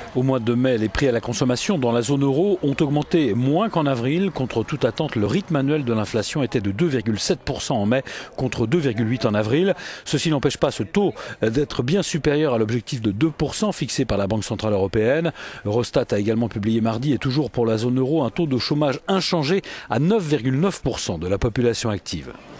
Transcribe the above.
Au mois de mai, les prix à la consommation dans la zone euro ont augmenté moins qu'en avril. Contre toute attente, le rythme annuel de l'inflation était de 2,7% en mai contre 2,8% en avril. Ceci n'empêche pas ce taux d'être bien supérieur à l'objectif de 2% fixé par la Banque centrale européenne. Eurostat a également publié mardi et toujours pour la zone euro un taux de chômage inchangé à 9,9% de la population active.